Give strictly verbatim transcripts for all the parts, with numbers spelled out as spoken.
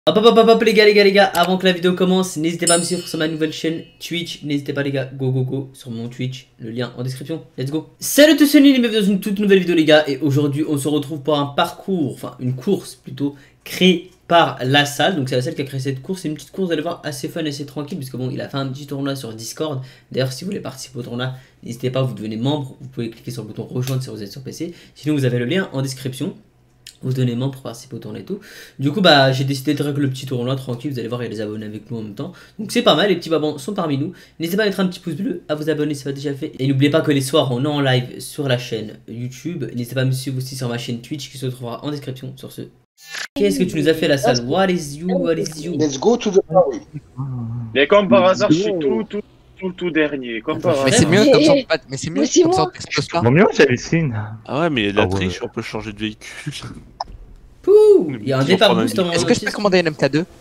Hop hop hop hop hop les gars les gars les gars, avant que la vidéo commence, n'hésitez pas à me suivre sur ma nouvelle chaîne Twitch, n'hésitez pas les gars, go go go sur mon Twitch, le lien en description, let's go. Salut à tous, c'est Nini, bienvenue dans une toute nouvelle vidéo les gars, et aujourd'hui on se retrouve pour un parcours, enfin une course plutôt, créée par la salle, donc c'est la salle qui a créé cette course, c'est une petite course, vous allez voir, assez fun, assez tranquille, puisque bon, il a fait un petit tournoi sur Discord, d'ailleurs si vous voulez participer au tournoi, n'hésitez pas, vous devenez membre, vous pouvez cliquer sur le bouton rejoindre si vous êtes sur P C, sinon vous avez le lien en description. Vous donnez membre pour participer au tournoi et tout. Du coup, bah, j'ai décidé de régler le petit tournoi tranquille. Vous allez voir, il y a des abonnés avec nous en même temps. Donc, c'est pas mal. Les petits babans sont parmi nous. N'hésitez pas à mettre un petit pouce bleu, à vous abonner si ce n'est pas déjà fait. Et n'oubliez pas que les soirs, on est en live sur la chaîne YouTube. N'hésitez pas à me suivre aussi sur ma chaîne Twitch qui se trouvera en description sur ce. Qu'est-ce que tu nous as fait la salle? What is you? What is you? Let's go to the party. Mais comme par hasard, je suis tout, tout, tout, tout dernier. Comme par Mais hasard. c'est mieux comme ça, on peut pas. Mais c'est mieux comme ça, on t'explose pas. Bon, mieux, j'hallucine. Ah ouais, mais la Ah ouais. triche, on peut changer de véhicule. Pouh! Il y a un départ boost en Est-ce que je peux commander une M K deux?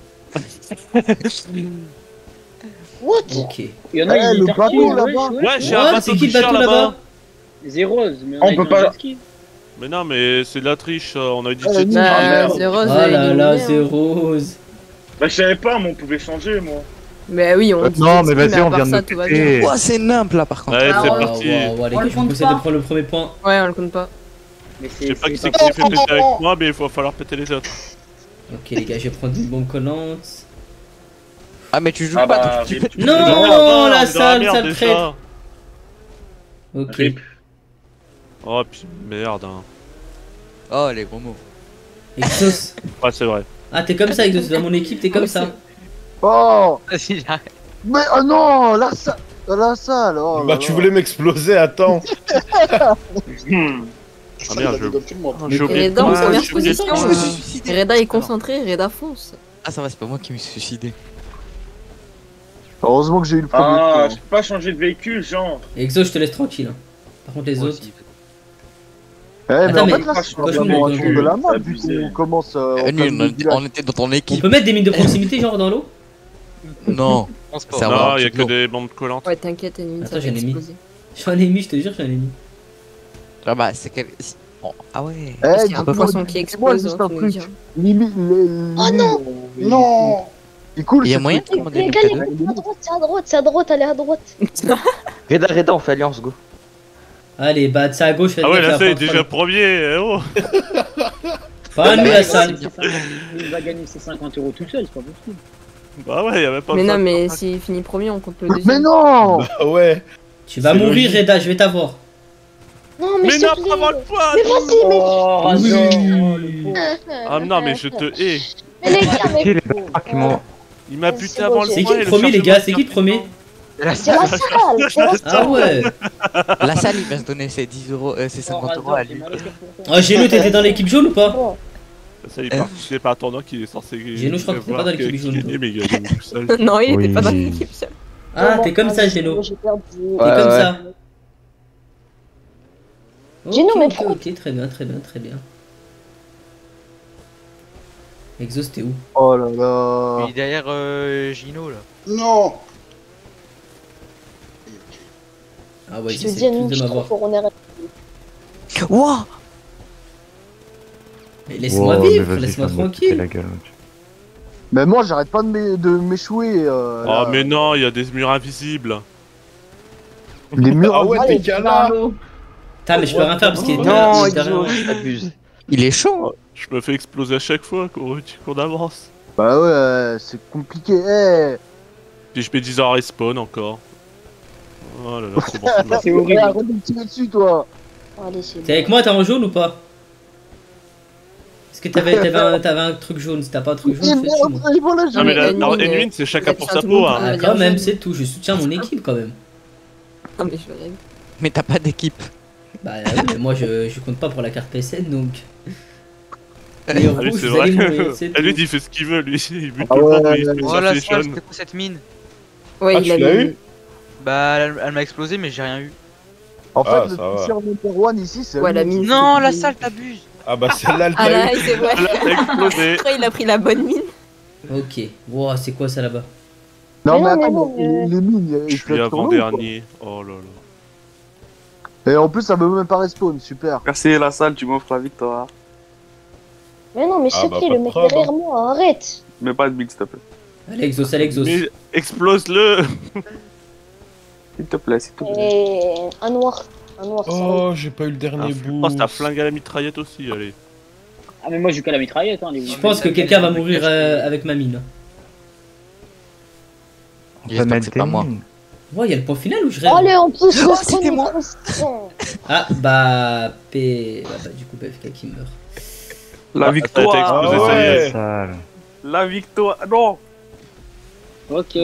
What? Ok. Il y en a Eh, qui le bateau là-bas. Ouais, j'ai un Ouais, bateau c'est qui le de char bateau là-bas? C'est rose, mais On a peut qui pas- ont un jet ski. Mais non, mais c'est de la triche, euh, on a dit Ah, que c'était. bah, Ah, merde. c'est rose. Oh elle est là là, illuminée, c'est hein. rose. Bah, je savais pas, mais on pouvait changer, moi. Mais oui, on dit Non, mais exprès, vas-y, à on part vient de ça, nous tout va bien. péter. Ouah, c'est nimble là par contre. Ouais, c'est Waouh, parti. waouh, waouh, les On gars, le je vous compte conseille pas. de prendre le premier point. Ouais, on le compte pas. Mais Je sais c'est pas qui c'est pas qui fait péter avec moi, mais il va falloir péter les autres. Ok, les gars, je vais prendre une bombe collante. Ah, mais tu joues Ah pas, bah, donc tu rip. peux. Non, Mais la on est dans salle, merde, sale déjà. traître. Ok. Rip. Oh, puis merde. Hein. Oh, les gros mots. Exos. Ouais, c'est vrai. Ah, t'es comme ça, Exos. Dans mon équipe, t'es comme ça. Oh! Vas-y, j'arrête. Mais oh non! La salle! La salle! Oh Bah là tu là. voulais m'exploser, attends. Hmm. Ah merde, je- Tout le monde. J'ai oublié Et de dans quoi, première j'ai oublié de position, quoi. Je me suis suicidé. Reda est concentré, Reda fonce. Ah, ça va, c'est pas moi qui me suis suicidé. Heureusement que j'ai eu le premier Ah, point. je peux pas changer de véhicule, genre. Exos, je te laisse tranquille. hein. Par contre, les autres. Eh, mais Attends, en mais- fait, là, c'est pourquoi je vraiment me un mets tour de la map, dans du le coup, cul, on commence. euh, Euh, en nous, plein on, milieu du village. on était dans ton On équipe. peut mettre des mines de proximité, genre dans l'eau? Non. Ça Non, va, il y a c'est que lourd. des bombes collantes. Ouais, t'inquiète, ennemi, Attends, ça va j'ai un ennemi. exploser. Je suis un ennemi, je te jure, je suis un ennemi. Ah, bah, c'est quel. Bon, ah ouais. Eh, C'est un dis-moi- poisson qui dis-moi explose, juste hein, un faut le truc. dire. Limite, les. Oh non! Non! Il coule, Il y a ce moyen truc. de commander Les une gars, M les K gars, deux? c'est à droite, c'est à droite, c'est à droite, allez à droite. Reda, Reda, on fait alliance, go. Allez, bah, c'est à gauche, faites Ah ouais, gaffe, là, la c'est porte déjà premier. eh oh. Pas nous, la salle. Il va gagner ses cinquante euros tout seul, c'est pas possible. Bah ouais, y a même pas Mais besoin non, de- mais s'il finit premier, on compte le Mais deuxième. non! Ah ouais. Tu vas C'est mourir, logique. Reda, je vais t'avoir. Non, mais, Mais s'il non, te plaît. pas avoir le point. Mais vas-y, mais. Oh, Razor, oh, le pauvre. Ah non, mais je te hais. Mais les gars, mais. Qui est les bâtards qui m'ont. Il m'a C'est buté bon, avant le c'est C'est point. qui et le premier, les gars? C'est qui le premier? C'est la salle, c'est la Ah salle. ouais. La salle, il va se donner ses dix euros, euh, ses Oh, cinquante euros Razor, à t'es lui. mal au cœur pour toi. Ah, Géno, t'étais dans l'équipe jaune ou pas? Bon. Ça, il participait pas à un tournoi qui est censé. Géno, je crois que t'es pas dans l'équipe jaune, jaune. Mais il a gagné tout seul. Non, il était pas dans Oui. l'équipe seul. Ah, Bon, t'es comme ça, vas-y, Géno. J'ai perdu. T'es Ouais, comme ouais. ça. Géno, Ok, mais ok, pourquoi- ok, très bien, très bien, très bien. Exos, t'es où? Oh là là! derrière euh, Gino là. Non! Ah ouais, Je te j'essaie dis à tous nous, de je suis m'avoir. trop fort, on est arrêté. Wouah! Mais laisse-moi Wow, mais vivre, vas-y, laisse-moi ça me fait tranquille. la gueule. Mais moi, j'arrête pas de m'é- de m'échouer. euh, Oh, là. mais non, il y a des murs invisibles. Les murs. Ah ouais, Allez, t'es cala. Putain, mais je peux rien faire parce qu'il est Non, derrière- derrière moi. Exo, t'abuses. Il est chaud. Je me fais exploser à chaque fois qu'on qu'on avance. Bah ouais, c'est compliqué. Eh! Puis je mets dix ans à respawn encore. Oh là là, c'est bon. c'est bon. C'est Eh, horrible. arrête de me tirer dessus, toi! Allez, c'est T'es avec moi, t'es en jaune ou pas? Est-ce que t'avais t'avais un, t'avais un truc jaune? Si t'as pas un truc Eh, jaune, fais dessus, moi. merde, et voilà, j'ai- Ah, mais la Edwin, la- euh, Edwin, c'est chacun pour sa tout le peau. monde, Hein. Ah, va quand dire même, jaune. c'est tout. Je soutiens mon équipe quand même. Non, mais je vais rêver. Mais t'as pas d'équipe. Bah oui, mais moi je, je compte pas pour la carte P S N donc. Et Ah oui, rouge, c'est vous allez vrai. mourir, c'est Ah, lui, tout. il fait ce qu'il veut, lui. Il bute Ah tout le monde, ouais, mais il ouais, fait Oh sa la fashion. salle, c'était quoi cette mine? Ouais, Ah, il tu a l'as mis- eu? Bah elle, elle m'a explosé mais j'ai rien eu. En fait, Ah, le ça va. pusher number one ici, c'est. Ouais, la lui. mine. Non la salle t'abuses. Ah bah celle-là, elle Ah t'a là, eu. c'est vrai. Là, t'as explosé. Après, il a pris la bonne mine. Ok. Wow, c'est quoi ça là-bas? Non, Mais mais non, mais attends, non, mais mais- les mines, Je ils suis flottent sur l'eau, avant-dernier. Oh là là. quoi. Et en plus, ça veut même pas respawn, super. Merci la salle, tu m'offres la victoire. Mais non, mais s'il Ah te bah, plaît, pas le de mec problème. derrière moi, arrête. Mais pas de big, s'il te plaît. Allez, Exos, allez, Exos. Mais explose-le. S'il te plaît, s'il te plaît. Et un noir. Un noir, ça va. Oh, j'ai pas eu le Ah, dernier je bout. pense que t'as flingue à la mitraillette aussi, allez. Ah, mais moi, j'ai qu'à la mitraillette. Hein, les Je pense que quelqu'un va mourir euh, avec ma mine. J'espère que c'est pas moi. Ouais, il y a le point final ou je rêve? Allez, on peut se Oh, c'était moi. Ah, bah, P. Bah, bah, du coup, B F K qui meurt. La Ah, victoire. ça a été Ah explosé, ça y est. ouais. La victoire. Non. Ok.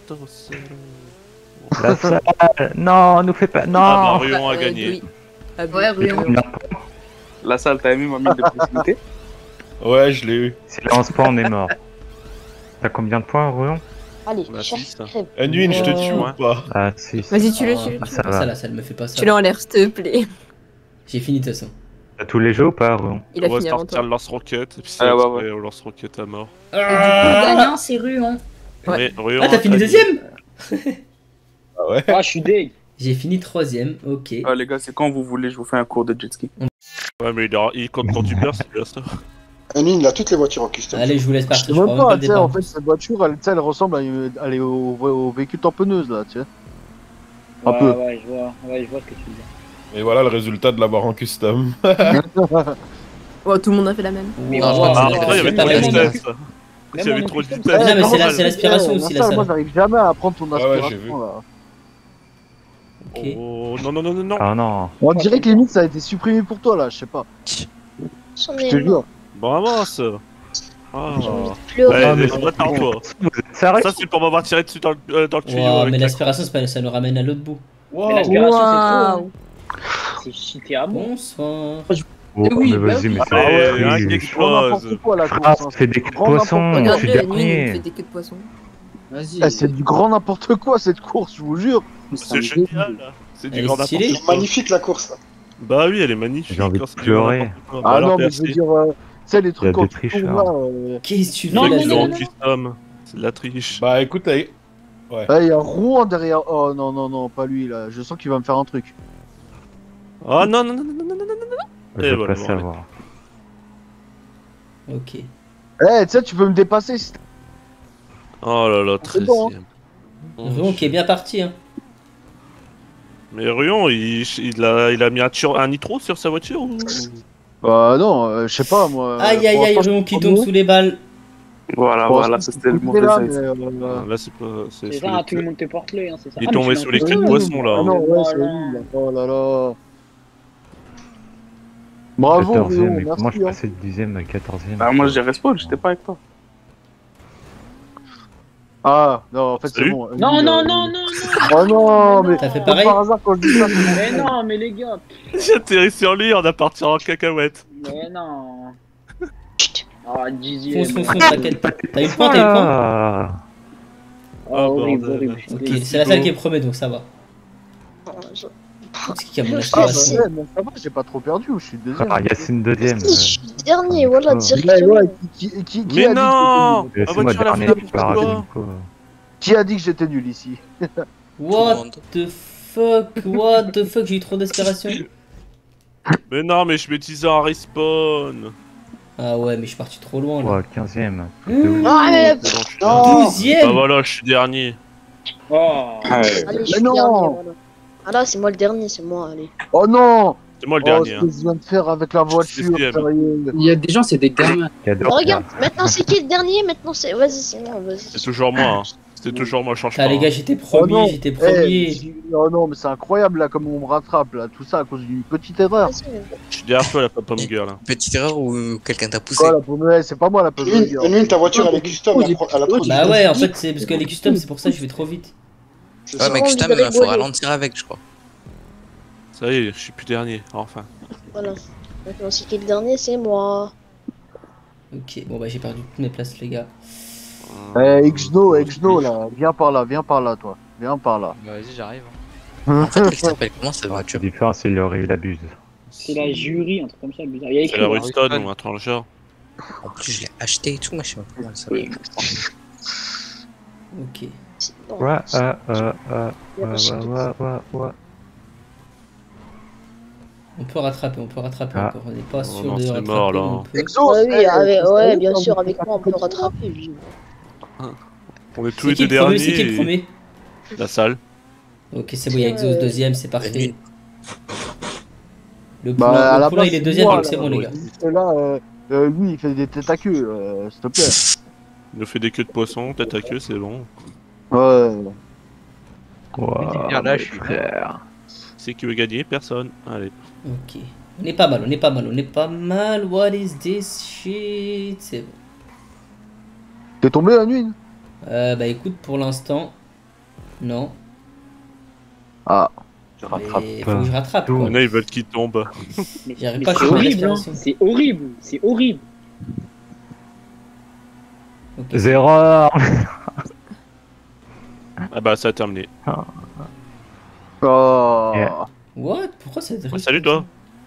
La salle. Non, nous fais pas. Non. Ah bah, Ruon a Euh, gagné. oui. Ah, Ouais, Ruon. La salle, t'as aimé ma mine de proximité? Ouais, je l'ai eu. Si là on se prend, on est mort. T'as combien de points, Ruon? Allez, On a cherche, six, hein. crève. Anduin, je te Oh. tue ou pas? Ah, si. Vas-y, tu le Oh, tues. me ça fais pas va. ça, là, ça ne me fait pas ça. Tu l'as en l'air, s'il te plaît. J'ai fini de toute façon. T'as tous les jeux ou pas, Ruon? Il a On va fini avant sortir toi. le lance-roquette, et puis Ah, c'est ouais, ouais. au lance-roquette à mort. Et du coup, le gagnant, c'est Ruon. Ouais. Mais Ruon Ah, t'as a fini gagné. deuxième? Ah ouais? Ah, je suis deg. J'ai fini troisième, ok. Ah, les gars, c'est quand vous voulez, je vous fais un cours de jet ski. Ouais, mais il, a... il compte quand tu perds, c'est bien ça. Anduin, il a toutes les voitures en custom. Allez, je vous laisse Je partir, sais je même prends même pas, pas le tu sais, en départ. fait, cette voiture, elle, tu sais, elle ressemble à une- elle est au, au véhicule tamponneuse, là, tu sais. Un Ouais, peu. ouais, je vois. Ouais, je vois ce que tu veux dire. Et voilà le résultat de l'avoir en custom. Oh, tout le monde a fait la même. Mais Oh, wow, Ah, c'est- après, il y avait c'est trop de vraiment vitesse. difficile. Il y Même avait en trop de custom, vitesse. Non, mais c'est la- normal. c'est l'aspiration aussi, la Moi, salle. j'arrive jamais à prendre ton ouais, aspiration, j'ai vu. là. Ok. Oh, non, non, non, non, non. Ah non. On dirait que limite, ça a été supprimé pour toi, là, je sais pas. J'en Je ai te marre. jure. Bon, avance. Ah. J'ai envie de pleurer. Ouais, mais- mais retard-toi. Vous êtes sérieux? Ça, c'est pour m'avoir tiré dessus dans le, euh, dans le tuyau. Wow, avec mais la- l'aspiration, c'est pas- ça nous ramène à l'autre bout. Mais l'aspiration, c'est trop. Waouh. hein. C'est cheaté à moi. Bonsoir. Oh, Oui, mais bah vas-y, oui. mais c'est Ah ouais, horrible. un qui Grand explose. n'importe quoi, la Ah, course. hein. c'est des queues de Grand poisson, n'importe je Regarde, suis lui, il fait dernier. des queues de poisson. Vas-y. Eh, c'est du grand n'importe quoi, cette course, je vous jure. C'est génial. C'est Elle du est grand stylée. n'importe quoi. Magnifique, la course, là. Bah oui, elle est magnifique. J'ai envie quand de c'est du pleurer. grand n'importe quoi. Bah Ah alors, non, mais je veux merci. dire, euh, tu sais, les trucs des quand tu tricheurs. tournes là. euh, Qu'est-ce que tu Non, fais non, là Ils non, ont non. custom. C'est de la triche. Bah écoute, allez. Ouais, il y a Rouen derrière. Oh non, non, non, pas lui, là. Je sens qu'il va me faire un truc. Oh non, non, non, non, non, non, non, non. Je Et veux voilà, pas bon, savoir. Ok. Eh, tu sais, tu peux me dépasser. si- Oh là là, C'est bon, treizième. Ruon qui est bien parti, hein. Mais Ruon, il, il, a, il a mis un, tur- un nitro sur sa voiture ou... Bah non, euh, je sais pas, moi. Aïe aïe pour aïe, l'instant, Ruon qui je tombe suis sous les balles. Voilà, Bon, voilà, je ça suis c'était le écouté mauvais là, œil. mais, euh, Là, c'est pas... C'est C'est sous ça, les tout le queues. monde te porte l'œil. Hein, c'est ça. Il est Ah, mais tombé je suis sous les dans queues de le- poisson, là. Ah non, ouais, Voilà. c'est lui, là. Oh là là. Bravo, Ruon, quatorzième, mais comment je merci. hein. passais de dixième à quatorzième? Bah, moi j'ai respawn, j'étais pas avec toi. Ah, non, en fait, c'est Salut. bon. Non, Lui, non, euh, non, non, non. Oh non, mais. T'as fait Comme pareil? par hasard, quand je dis ça, c'est mon Mais frère. non, mais les gars. J'ai atterri sur lui, on a parti en cacahuète. Mais non. Ah, dixième. Fonce, fonce, fonce, t'inquiète. T'as eu le point, t'as eu le point? Ah, Ah, horrible, bordel. horrible. Ok, c'est la salle qui est première, donc ça va. C'est qui a mon Ah, bah, aspiration? ouais, mais ça va, j'ai pas trop perdu, je suis deuxième. ah, Yacine deuxième. Si, je suis dernier, voilà, Oh. Ouais, directement. ouais, qui, qui, qui, qui Mais a dit que non j'étais nul Ah, C'est moi voiture, elle a dernier, fait tu n'importe pars quoi. à Nico. Qui a dit que j'étais nul ici? What the fuck? What the fuck? J'ai eu trop d'aspiration. Mais non, mais je mets dix ans à respawn. Ah ouais, mais je suis parti trop loin là. Ouais, quinzième. Mmh. Ah, mais. C'est bon, je suis Non. dernier. Bah douzième. voilà, je suis dernier. Oh. Allez, je Mais suis non. dernier, voilà. Ah là, c'est moi le dernier, c'est moi, allez. Oh non! C'est moi le Oh, dernier. ce hein. que je viens de faire avec la voiture, Deuxième. sérieux. Il y a des gens, c'est des gamins. Cadeau. Regarde, maintenant c'est qui le dernier? Maintenant c'est. Vas-y, c'est moi, vas-y. C'est toujours moi. Hein. C'était toujours moi, je change Ah pas. les hein. gars, j'étais Oh non. premier, j'étais Eh, premier. j'ai- oh non, mais c'est incroyable là, comme on me rattrape là, tout ça à cause d'une petite erreur. Vas-y. Je suis derrière toi, la papa girl. Là. Petite erreur ou quelqu'un t'a poussé? Quoi, la pomme, ouais, c'est pas moi la pomme de guerre. Une, ta voiture elle est custom, elle a- elle a trop de- Bah ouais, en fait, c'est parce qu'elle est custom, c'est pour ça que je vais trop vite. Ouais, mais custom, il faut ralentir avec, je crois. Ça y est, je suis plus dernier, enfin. Voilà. Maintenant, c'est qui le dernier? C'est moi. Ok, bon bah j'ai perdu toutes mes places, les gars. Eh, Xno, Xno là, viens par là, viens par là, toi. Viens par là. Bah, vas-y, j'arrive. En fait, elle s'appelle comment cette La voiture? différence, c'est le il abuse. C'est la jury, un truc comme ça, bizarre. Il y a C'est écrit. la hein. Ruston ou un truc dans le genre. En plus, je l'ai acheté et tout, moi, je sais pas comment ça Oui. Ok. C'est bon. Ouais, euh, euh, euh, Il y a ouais, pas chic. ouais, ouais, ouais, ouais. On peut rattraper, on peut rattraper Ah. encore. On n'est pas Oh sûr non, de c'est rattraper. mort, là. mais on peut. Exos, Ouais, oui, eh, avec- c'est ouais, ça, bien ça, sûr, ça, avec ça, moi on peut ça, rattraper. lui. On est tous C'est les qui deux le premier? derniers. C'est qui le et- premier? La salle. Ok, c'est bon, il y a Exos deuxième, c'est parfait. Le Bah, poulain, à le la poulain, base, il est c'est deuxième, moi, donc là. c'est bon, les gars. Et là, euh, euh, lui, il fait des têtes à queue, euh, s'il te plaît. Il nous fait des queues de poisson, tête à queue, c'est bon. Ouais. Wow, Là, là, je suis frère. C'est qui veut gagner? Personne. Allez. Ok. On est pas mal, on est pas mal, on est pas mal. What is this shit? C'est bon. T'es tombé la nuit? Euh, bah écoute, pour l'instant, non. Ah. Je rattrape Mais faut pas. que je rattrape, Il y quoi. en a, ils veulent qu'il tombe. Mais, J'arrive mais pas à c'est choper la horrible, hein. respiration. C'est horrible, c'est horrible. Ok. Zéro. Ah bah, ça a terminé. Oh. Yeah. What? Pourquoi ça drift? Ah, salut toi.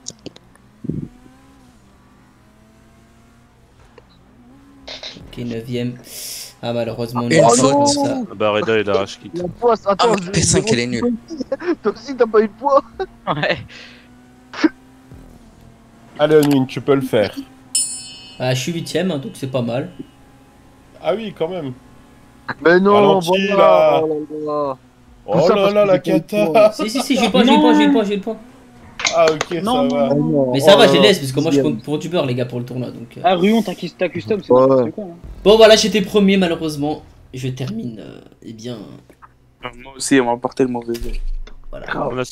Ok, neuvième. Ah, malheureusement, on Une est faute. comme ça. Ah bah, Reda, il arrache quitte. La poisse, attends. Ah, mais P cinq, elle est nulle. Toi aussi, t'as pas eu de poids? Ouais. Allez, Onwin, tu peux le faire. Ah, je suis huitième, hein, donc c'est pas mal. Ah oui, quand même. Mais non, Ralenti, voilà. là. Oh là là. Oh ça là parce là, que la j'ai pas eu de cata. poids. Si, si, si, j'ai le point, j'ai le point, j'ai le point, j'ai le point. Ah ok, Non, ça va. non, non. Mais ça Oh va, là je les là. laisse, parce que moi je compte pour du beurre, les gars, pour le tournoi. Donc, euh. Ah, Ruon, ta ta custom, c'est Ouais. n'importe quoi. Hein. Bon, voilà, j'étais premier, malheureusement. Je termine, euh, eh bien. Moi aussi, on m'a porté le mauvais jeu. Voilà. On a